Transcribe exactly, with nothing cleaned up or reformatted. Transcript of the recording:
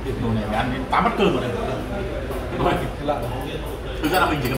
Đồ này phải ăn đến tám bát cơm rồi này. Rồi. Thực ra là mình chỉ